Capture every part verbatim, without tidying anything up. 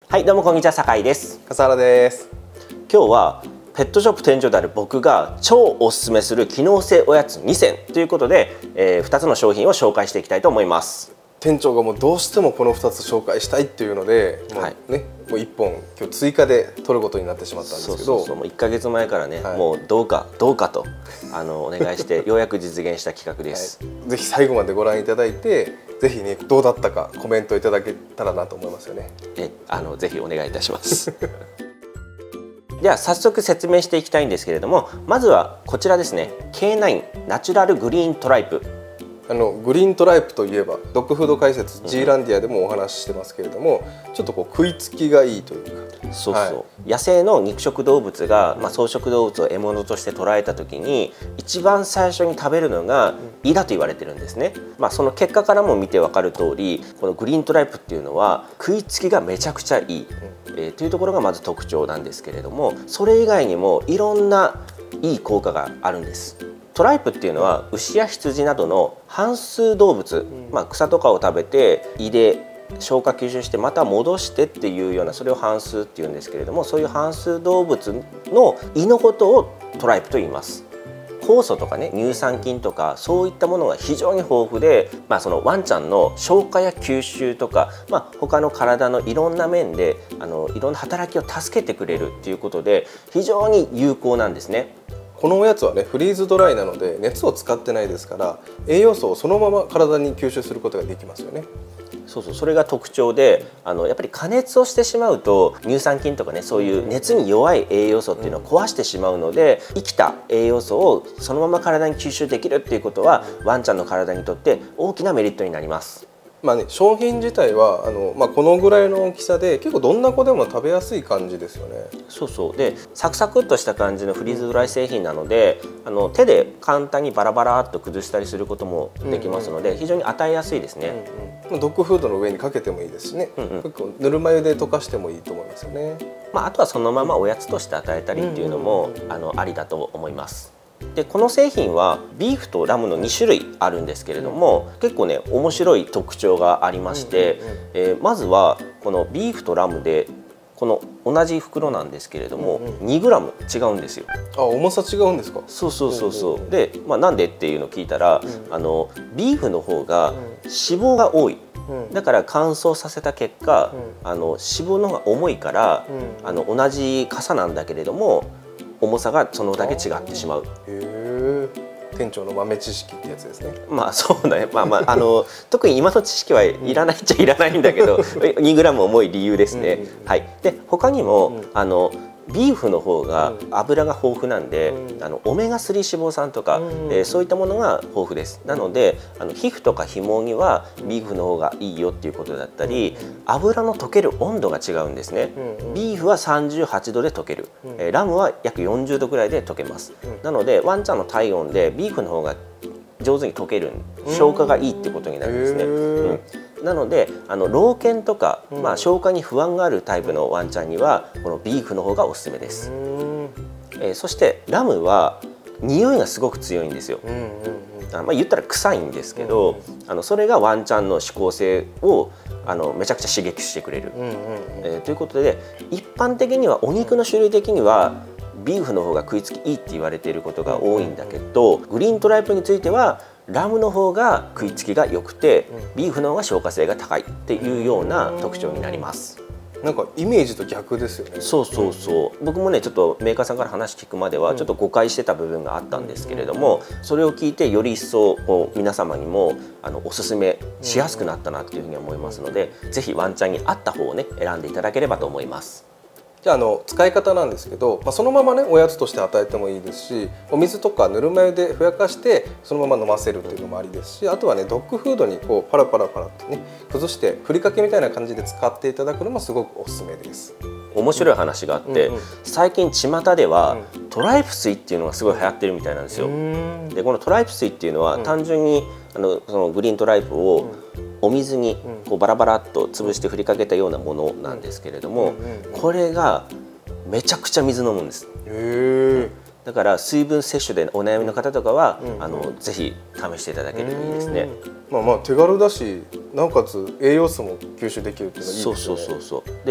はい、どうもこんにちは、酒井です。 笠原です。 今日はペットショップ店長である僕が超おすすめする機能性おやつにせんということで、えー、ふたつの商品を紹介していきたいと思います。 店長がもうどうしてもこのふたつ紹介したいっていうので、もうね、はい、もういっぽん今日追加で取ることになってしまったんですけど、そうそうそう、もういっかげつまえからね、はい、もうどうかどうかとあのお願いしてようやく実現した企画です。 はい、ぜひ最後までご覧いただいて、ぜひねどうだったかコメントいただけたらなと思いますよね。 え、あのぜひお願いいたします。では早速説明していきたいんですけれども、まずはこちらですね、ケーナイン ナチュラルグリーントライプ。 あのグリーントライプといえばドッグフード解説 G ランディアでもお話ししてますけれども、うん、ちょっとこう食いつきがいいというか、 そうそう、はい、野生の肉食動物が、まあ、草食動物を獲物として捉えた時に一番最初に食べるのが胃だと言われてるんですね。まあ、その結果からも見て分かる通り、このグリーントライプっていうのは食いつきがめちゃくちゃいい、うん、えー、というところがまず特徴なんですけれども、それ以外にもいろんないい効果があるんです。トライプっていうのは牛や羊などの反数動物、まあ、草とかを食べて胃で消化吸収してまた戻してっていうような、それを反数っていうんですけれども、そういう反数動物の胃のことをトライプと言います。酵素とかね、乳酸菌とかそういったものが非常に豊富で、まあ、そのワンちゃんの消化や吸収とか、まあ、他の体のいろんな面であのいろんな働きを助けてくれるっていうことで非常に有効なんですね。 このおやつはねフリーズドライなので熱を使ってないですから、栄養素をそのまま体に吸収することができますよね。 そうそう、それが特徴で、あのやっぱり加熱をしてしまうと乳酸菌とかね、そういう熱に弱い栄養素っていうのを壊してしまうので、生きた栄養素をそのまま体に吸収できるっていうことはワンちゃんの体にとって大きなメリットになります。 まあね、商品自体はあの、まあ、このぐらいの大きさで結構どんな子でも食べやすい感じですよね。 そうそう、でサクサクっとした感じのフリーズドライ製品なので、あの手で簡単にバラバラっと崩したりすることもできますので、非常に与えやすいですね。 うんうん、ドッグフードの上にかけてもいいですしね、うんうん、結構ぬるま湯で溶かしてもいいと思いますよね。 まあ、あとはそのままおやつとして与えたりっていうのもあのありだと思います。でこの製品はビーフとラムのにしゅるいあるんですけれども、結構ね面白い特徴がありまして、えー、まずはこのビーフとラムでこの同じ袋なんですけれども、うん、にグラム違うんですよ。 あ、重さ違うんですか。 そうそうそうそう。で、まあ、なんでっていうのを聞いたら、うん、あのビーフの方が脂肪が多い、うん、だから乾燥させた結果、うん、あの脂肪の方が重いから、うん、あの同じ傘なんだけれども重さがそのだけ違ってしまう。 へえ、店長の豆知識ってやつですね。 まあそうだね。まあまああの特に今の知識はいらないっちゃいらないんだけど、にグラム重い理由ですね。はい。で他にも、うん、あのビーフの方が油が豊富なんで、うん、あのオメガスリー脂肪酸とか、うん、えー、そういったものが豊富です。なのであの皮膚とかひもにはビーフの方がいいよっていうことだったり、油の溶ける温度が違うんですね。ビーフはさんじゅうはちどで溶ける、えー、ラムは約よんじゅうどぐらいで溶けます。なのでワンちゃんの体温でビーフの方が上手に溶ける、消化がいいってことになるんですね。うんなのであの老犬とか、まあ、消化に不安があるタイプのワンちゃんにはこのビーフの方がおすすめです。えー、そしてラムは匂いがすごく強いんですよ。あまあ言ったら臭いんですけど、あのそれがワンちゃんの指向性をあのめちゃくちゃ刺激してくれる。えー、ということで一般的にはお肉の種類的にはビーフの方が食いつきいいって言われていることが多いんだけど、グリーントライプについてはラムの方が食いつきが良くてビーフの方が消化性が高いっていうような特徴になります。 なんかイメージと逆ですよね。 そうそうそう。僕もねちょっとメーカーさんから話聞くまではちょっと誤解してた部分があったんですけれども、それを聞いてより一層こう皆様にもあのおすすめしやすくなったなっていうふうに思いますので、ぜひワンちゃんに合った方をね選んでいただければと思います。 じゃあ、あの使い方なんですけど、まあ、そのままねおやつとして与えてもいいですし、お水とかぬるま湯でふやかしてそのまま飲ませるっていうのもありですし、あとはねドッグフードにこうパラパラパラとね崩してふりかけみたいな感じで使っていただくのもすごくおすすめです。 面白い話があって、うんうん、最近巷では、うん、トライプ水っていうのがすごい流行ってるみたいなんですよ。でこのトライプ水っていうのは、うん、単純にあのそのグリーントライプを、うんお水にこうバラバラっと潰して振りかけたようなものなんですけれども、これがめちゃくちゃ水飲むんです。へー。だから水分摂取でお悩みの方とかは、うん、あのぜひ試していただけるといいですね。 まあまあ手軽だし、なおかつ栄養素も吸収できるっていうのはいいですね。 そうそうそうそう。で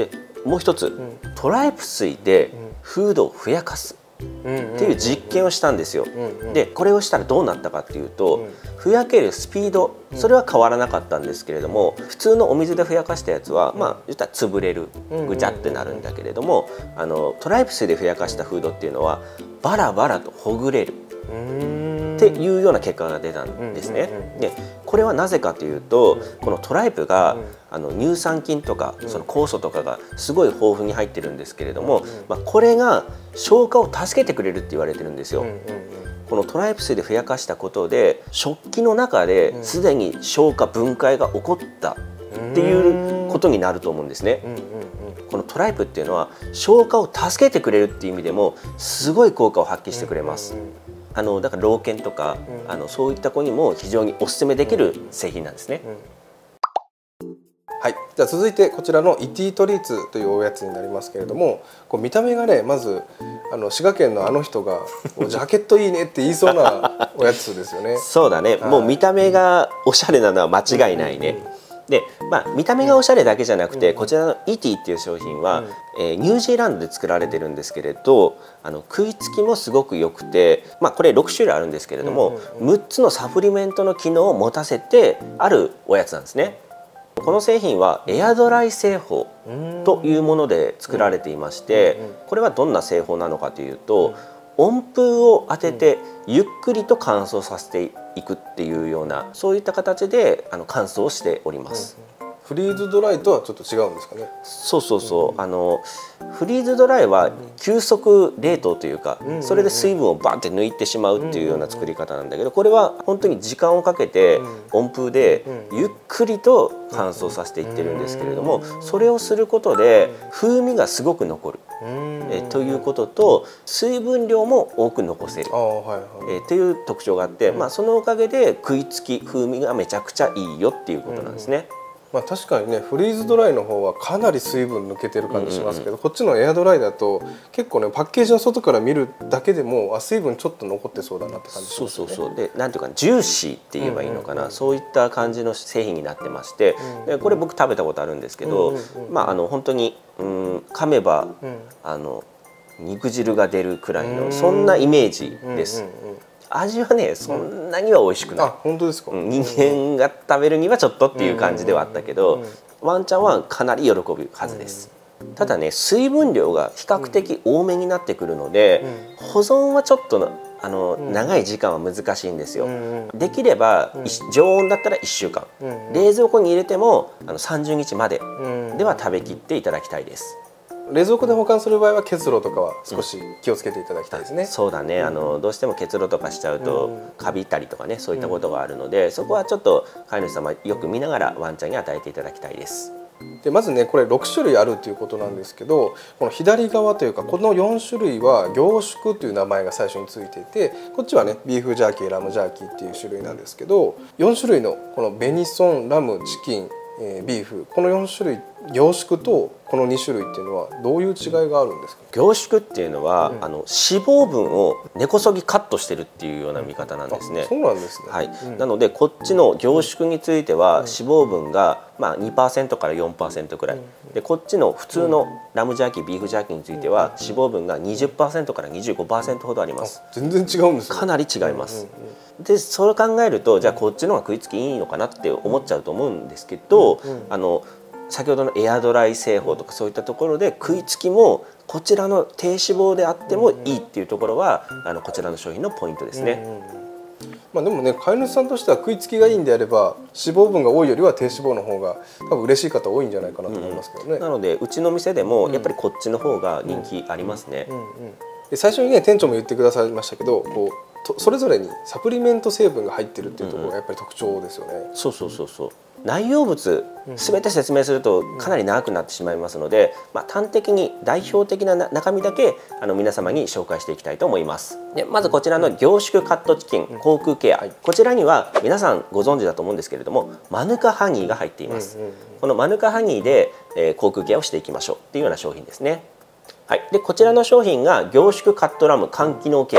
もう一つ、トライプ水でフードをふやかすっていう実験をしたんですよ。でこれをしたらどうなったかっていうと、ふやけるスピード、それは変わらなかったんですけれども、普通のお水でふやかしたやつはまあ言ったら潰れる、ぐちゃってなるんだけれども、あのトライプ水でふやかしたフードっていうのはバラバラとほぐれるっていうような結果が出たんですね。でこれはなぜかというと、このトライプがあの乳酸菌とかその酵素とかがすごい豊富に入ってるんですけれども、まあ、これが消化を助けてくれるって言われてるんですよ。このトライプ水でふやかしたことで食器の中ですでに消化分解が起こったっていうことになると思うんですね。このトライプっていうのは消化を助けてくれるっていう意味でもすごい効果を発揮してくれます。あのだから老犬とか、うん、あのそういった子にも非常におすすめできる製品なんですね。 うんうん、はい、じゃあ続いてこちらのイティートリーツというおやつになりますけれども、こう見た目がね、まずあの滋賀県のあの人がジャケットいいねって言いそうなおやつですよね。 そうだね、はい、もう見た目がおしゃれなのは間違いないね。うんうんうん、でまあ、見た目がおしゃれだけじゃなくて、こちらのイティっていう商品は、えー、ニュージーランドで作られてるんですけれど、あの食いつきもすごく良くて、まあ、これろく種類あるんですけれども、むっつのサプリメントの機能を持たせてあるおやつなんですね。この製品はエアドライ製法というもので作られていまして、これはどんな製法なのかというと、温風を当ててゆっくりと乾燥させていくっていうような、そういった形であの乾燥をしております。 フリーズドライとはちょっと違うんですかね。 そうそうそう、あのフリーズドライは急速冷凍というか、それで水分をバンって抜いてしまうっていうような作り方なんだけど、これは本当に時間をかけて温風でゆっくりと乾燥させていってるんですけれども、それをすることで風味がすごく残るえということと、水分量も多く残せるえという特徴があって、まあ、そのおかげで食いつき風味がめちゃくちゃいいよっていうことなんですね。 まあ確かにね、フリーズドライの方はかなり水分抜けてる感じしますけど、こっちのエアドライだと結構ね、パッケージの外から見るだけでもあ水分ちょっと残ってそうだなって感じしますね。 そうそうそう、でなんていうかジューシーって言えばいいのかな、そういった感じの製品になってまして、でこれ僕食べたことあるんですけど、まああの本当にうん噛めば、うん、あの肉汁が出るくらいのそんなイメージです。味はねそんなには美味しくない。 あ、本当ですか。 人間が食べるにはちょっとっていう感じではあったけど、ワンちゃんはかなり喜ぶはずです。ただね、水分量が比較的多めになってくるので、保存はちょっとあの長い時間は難しいんですよ。できれば常温だったらいっしゅうかん、冷蔵庫に入れてもあのさんじゅうにちまででは食べきっていただきたいです。 冷蔵庫で保管する場合は結露とかは少し気をつけていただきたいですね。 うん、そうだね、あのどうしても結露とかしちゃうとカビたりとかね、そういったことがあるので、そこはちょっと飼い主様よく見ながらワンちゃんに与えていただきたいです。 でまずね、これろく種類あるということなんですけど、この左側というかこのよん種類は凝縮という名前が最初についていて、こっちはねビーフジャーキー、ラムジャーキーっていう種類なんですけど、よん種類のこのベニソン、ラム、チキン、えー、ビーフ、このよん種類凝縮とこのに種類っていうのはどういう違いがあるんですか。 凝縮っていうのは、うん、あの脂肪分を根こそぎカットしてるっていうような見方なんですね。 そうなんですね。 はい、うん、なのでこっちの凝縮については、うん、脂肪分がまあ にパーセント から よんパーセント くらい、うん、でこっちの普通のラムジャーキー、ビーフジャーキーについては脂肪分が にじゅっパーセント から にじゅうごパーセント ほどあります。 全然違うんですね。 かなり違います。でそれを考えると、じゃあこっちの方が食いつきいいのかなって思っちゃうと思うんですけど、うんうん、あの先ほどのエアドライ製法とかそういったところで食いつきもこちらの低脂肪であってもいいっていうところは、あのこちらの商品のポイントですね。うんうん、 まあでもね、飼い主さんとしては食いつきがいいんであれば脂肪分が多いよりは低脂肪の方が多分嬉しい方多いんじゃないかなと思いますけどね。うんうん、 なのでうちの店でもやっぱりこっちの方が人気ありますね。 で最初にね店長も言ってくださいましたけど、こうそれぞれにサプリメント成分が入ってるっていうところがやっぱり特徴ですよね。 うん、そうそうそうそう。内容物全て説明するとかなり長くなってしまいますので、まあ、端的に代表的な中身だけあの皆様に紹介していきたいと思います。でまずこちらの凝縮カットチキン口腔ケア、こちらには皆さんご存知だと思うんですけれども、マヌカハニーが入っています。このマヌカハニーで、えー、口腔ケアをしていきましょうっていうような商品ですね。はい、でこちらの商品が凝縮カットラム肝機能ケア、こ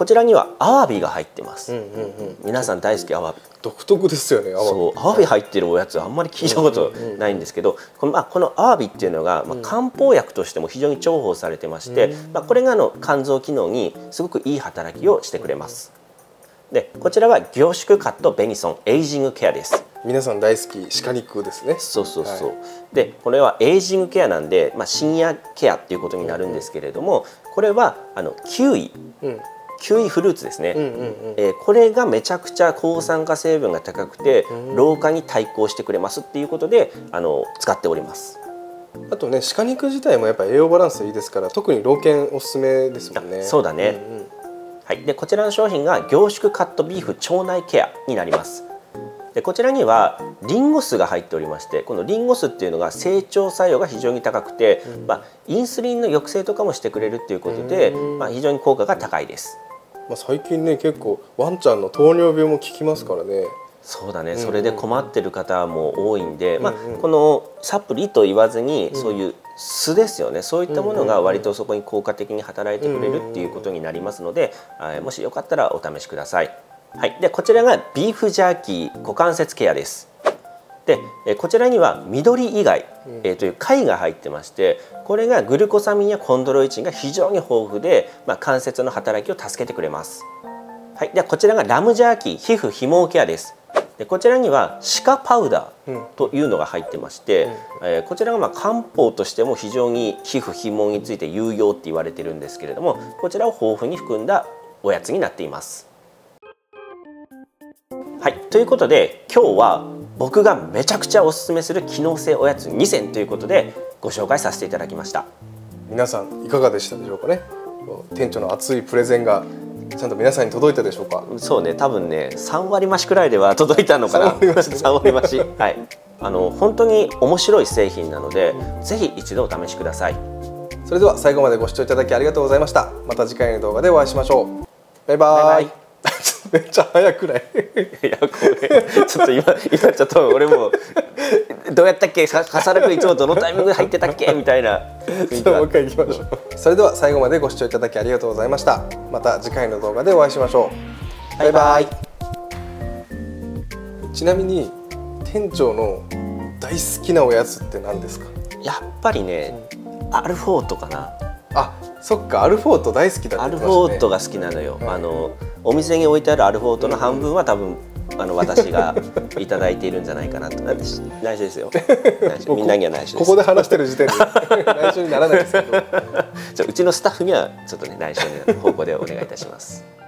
こちらにはアワビが入ってます。 うんうんうん、 皆さん大好きアワビ。 独特ですよね。アワビ。 そう、アワビ入ってるおやつあんまり聞いたことないんですけど、このまあこのアワビっていうのがまあ漢方薬としても非常に重宝されてまして、まあこれがあの肝臓機能にすごくいい働きをしてくれます。で、こちらは凝縮カットベニソンエイジングケアです。 皆さん大好き鹿肉ですね。 そうそうそう。はい、で、これはエイジングケアなんで、まあ深夜ケアっていうことになるんですけれども、これはあのキウイ。うんキウイフルーツですね、これがめちゃくちゃ抗酸化成分が高くて、うん、老化に対抗してくれますっていうことであの使っております。 あとね、鹿肉自体もやっぱ栄養バランスいいですから、特に老犬おすすめですもんね。 そうだね、うんうん、はい、でこちらの商品が凝縮カットビーフ腸内ケアになります。でこちらにはリンゴ酢が入っておりまして、このリンゴ酢っていうのが整腸作用が非常に高くて、うん、まあ、インスリンの抑制とかもしてくれるっていうことで、うん、まあ、非常に効果が高いです。 まあ最近ね、結構ワンちゃんの糖尿病も効きますからね。 そうだね、それで困ってる方も多いんで、うんうん、まあ、このサプリと言わずに、うん、そういう酢ですよね、そういったものが割とそこに効果的に働いてくれるっていうことになりますので、うんうん、もしよかったらお試しください。はい、でこちらがビーフジャーキー股関節ケアです。でこちらには緑以外、えー、という貝が入ってまして、これがグルコサミンやコンドロイチンが非常に豊富で、まあ、関節の働きを助けてくれます。はい、ではこちらがラムジャーキー皮膚ひ毛ケアです。でこちらにはシカパウダーというのが入ってまして、うん、えー、こちらがまあ漢方としても非常に皮膚ひ毛について有用って言われてるんですけれども、こちらを豊富に含んだおやつになっています。はい、ということで今日は僕がめちゃくちゃおすすめする機能性おやつにせんということでご紹介させていただきました。 皆さんいかがでしたでしょうかね。店長の熱いプレゼンがちゃんと皆さんに届いたでしょうか。 そうね、多分ねさん割増しくらいでは届いたのかな。さん割増し、はい、あの本当に面白い製品なので、うん、ぜひ一度お試しください。 それでは最後までご視聴いただきありがとうございました。また次回の動画でお会いしましょう。バイバイ。バイバイ。めっちゃ早くない？ いや、これちょっと今今ちょっと俺もどうやったっけ、カサラ君いつもどのタイミングで入ってたっけみたいな。 もう一回いきましょう。それでは最後までご視聴いただきありがとうございました。また次回の動画でお会いしましょう。バイバイ。ちなみに店長の大好きなおやつって何ですか？ やっぱりね、うん、アルフォートかな。 あ、そっか、アルフォート大好きだって言ってましたね。 アルフォートが好きなのよ。はい、あのお店に置いてあるアルフォートの半分は多分あの私がいただいているんじゃないかなと。内緒ですよ。みんなには内緒です。 ここで話してる時点で内緒にならないですけど。 うちのスタッフにはちょっとね内緒の方向でお願いいたします。